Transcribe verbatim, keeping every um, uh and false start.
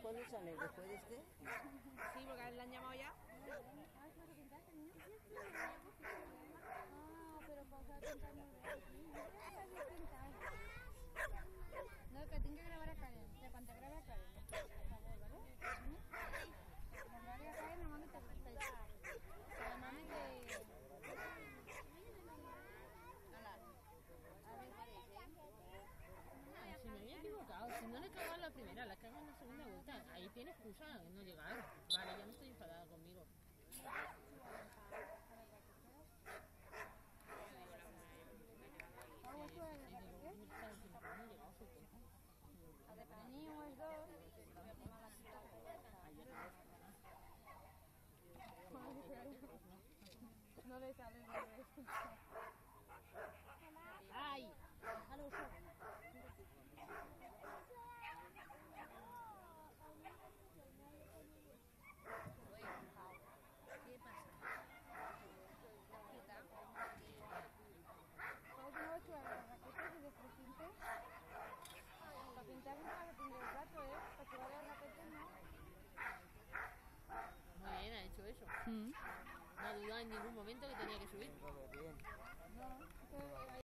¿Cuándo sale? ¿Después de este? Sí, porque le han llamado ya. Ah, pero pasa a pintar no No, que tengo que grabar a Karen. Que cuando grabe a Karen, por favor, ¿vale? Cuando grabe a Karen, me manda te perfecto. La mami de... A ver, si me había equivocado, si no le cago en la primera, la cago en la segunda vuelta. Ahí tiene excusa de no llegar. Vale, ya no estoy enfadada conmigo. No le sale, no le ¡Ay! Déjalo solo. ¿Qué pasa? ¿Sabes que no he hecho las raquetas y de trescientos? Para pintar un jardín del gato, ¿eh? Para que vaya raquetas, ¿no? Muy bien, ha hecho eso. Mm. No ha dudado en ningún momento que tenía que subir. Bien. No, es que